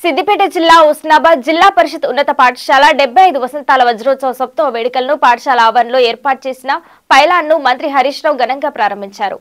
సిద్దిపేట జిల్లా ఉస్నాబాద్ జిల్లా పరిషత్ ఉన్నత పాఠశాల 75 వసంతాల వజ్రోత్సవ సప్తమ వేడుకలను పాఠశాల ఆవరణలో ఏర్పాటు చేసిన పైలాన్ను మంత్రి హరీష్ రావు ఘనంగా ప్రారంభించారు.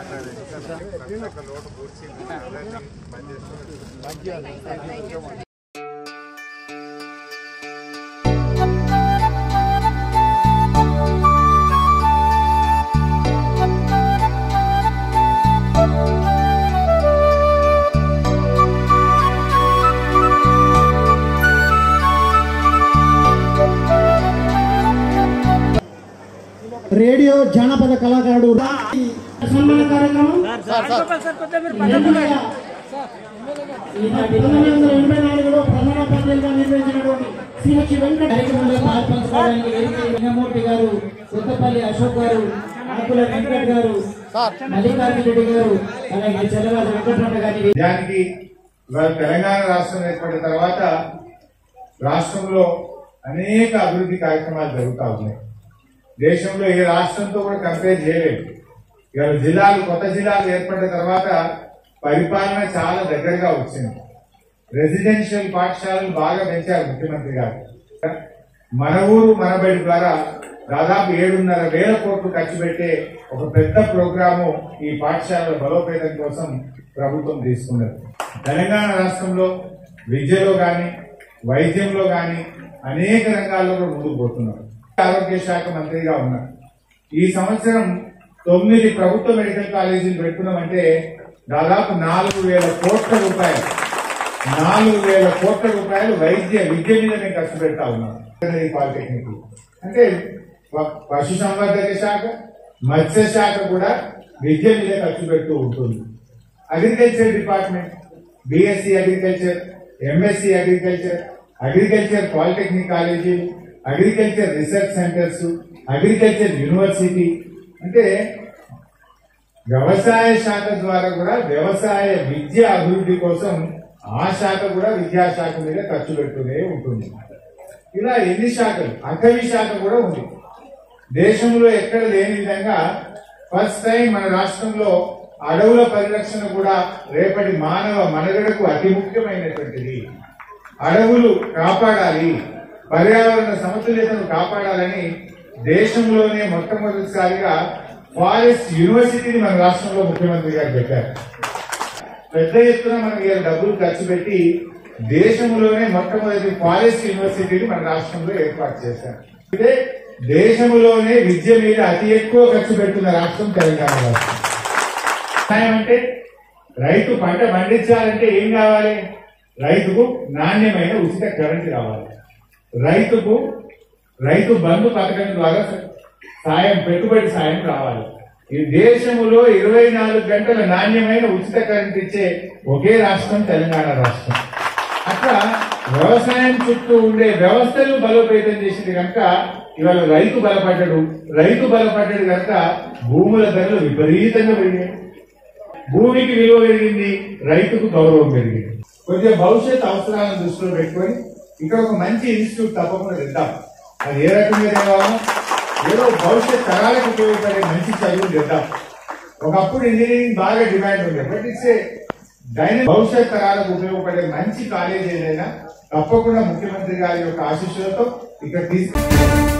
రేడియో జానపద కళాకారుడు సన్మాన కార్యక్రమం 1984లో ప్రధాన ఉపాధ్యాయులుగా నిర్వహించినటువంటి శ్రీమతి వెంకట కార్యక్రమంలో పాల్పంచుకోవడానికి లింగమూర్తి గారు, కొత్తపల్లి అశోక్ గారు, ఆకుల వెంకట్ గారు, మల్లికార్జున రెడ్డి గారు, అలాగే చంద్రబాబు వెంకటరమణ గారి దానికి తెలంగాణ రాష్ట్రం ఏర్పడిన తర్వాత రాష్ట్రంలో అనేక అభివృద్ధి కార్యక్రమాలు జరుగుతూ ఉన్నాయి. దేశంలో ఏ రాష్ట్రంతో కూడా కంపేర్ చేయలేదు. ఇవాళ జిల్లాలు కొత్త జిల్లాలు ఏర్పడిన తర్వాత పరిపాలన చాలా దగ్గరగా వచ్చింది. రెసిడెన్షియల్ పాఠశాలలు బాగా పెంచారు ముఖ్యమంత్రి గారు. మన ఊరు మనబడి ద్వారా దాదాపు 7,500 కోట్లు ఖర్చు పెట్టే ఒక పెద్ద ప్రోగ్రాము ఈ పాఠశాలల బలోపేతం కోసం ప్రభుత్వం తీసుకున్నది. తెలంగాణ రాష్ట్రంలో విద్యలో గాని వైద్యంలో గాని అనేక రంగాల్లో కూడా ముందుకు పోతున్నారు. ఆరోగ్య శాఖ మంత్రిగా ఉన్నారు. ఈ సంవత్సరం 9 ప్రభుత్వ మెడికల్ కాలేజీలు పెట్టుకున్నామంటే దాదాపు 4,000 కోట్ల రూపాయలు 4,000 కోట్ల రూపాయలు విద్య మీద మేము ఖర్చు పెడతా ఉన్నాం. పాలిటెక్నిక్ అంటే పశుసంవర్ధక శాఖ, మత్స్య శాఖ కూడా విద్య మీద ఖర్చు పెడుతూ ఉంటుంది. Agriculture department, BSc agriculture, MSc agriculture, agriculture polytechnic college, agriculture research centres, agriculture university, అంటే వ్యవసాయ శాఖ ద్వారా కూడా వ్యవసాయ విద్య అభివృద్ధి కోసం ఆ శాఖ కూడా విద్యాశాఖ మీద ఖర్చు పెడుతూనే ఉంటుంది. ఇలా ఎన్ని శాఖలు, అటవీ శాఖ కూడా ఉంది. దేశంలో ఎక్కడ లేని విధంగా ఫస్ట్ టైం మన రాష్ట్రంలో అడవుల పరిరక్షణ కూడా రేపటి మానవ మనుగడకు అతి ముఖ్యమైనటువంటిది. అడవులు కాపాడాలి, పర్యావరణ సమతుల్యతను కాపాడాలని దేశంలోనే మొట్టమొదటిసారిగా ఫారెస్ట్ యూనివర్సిటీని మన రాష్ట్రంలో ముఖ్యమంత్రి గారు పెట్టారు. పెద్ద ఎత్తున మనం ఇలా డబ్బులు ఖర్చు పెట్టి దేశంలోనే మొట్టమొదటి ఫారెస్ట్ యూనివర్సిటీని మన రాష్ట్రంలో ఏర్పాటు చేశారు. ఇదే దేశంలోనే విద్య మీద అతి ఎక్కువ ఖర్చు పెడుతున్న రాష్ట్రం తెలంగాణ రాష్ట్రం. అంటే రైతు పంట పండించాలంటే ఏం కావాలి? రైతుకు నాణ్యమైన ఉచిత కరెంటు కావాలి. రైతు బంధు పథకం ద్వారా పెట్టుబడి సాయం రావాలి. ఈ దేశంలో 24 గంటల నాణ్యమైన ఉచిత కరెంట్ ఇచ్చే ఒకే రాష్ట్రం తెలంగాణ రాష్ట్రం. అట్లా వ్యవసాయం చుట్టూ ఉండే వ్యవస్థలు బలోపేతం చేసింది కనుక ఇవాళ రైతు బలపడ్డాడు కనుక భూముల ధరలు విపరీతంగా పెరిగాయి. భూమికి విలువ పెరిగింది, రైతుకు గౌరవం పెరిగింది. కొంచెం భవిష్యత్ అవసరాలను దృష్టిలో పెట్టుకొని ఇక్కడ ఒక మంచి ఇన్స్టిట్యూట్ తప్పకుండా తెద్దాం. అది ఏ రకంగా తేవాలో, ఏదో భవిష్యత్ తరాలకు ఉపయోగపడే మంచి చదువులు తెద్దాం. ఒకప్పుడు ఇంజనీరింగ్ బాగా డిమాండ్ ఉంది, బట్ ఇట్స్ భవిష్యత్ తరాలకు ఉపయోగపడే మంచి కాలేజ్ ఏదైనా తప్పకుండా ముఖ్యమంత్రి గారి యొక్క ఆశీస్సులతో ఇక్కడ తీసుకు